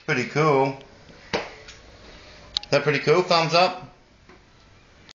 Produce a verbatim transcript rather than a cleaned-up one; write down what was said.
Pretty cool. Is that pretty cool? Thumbs up?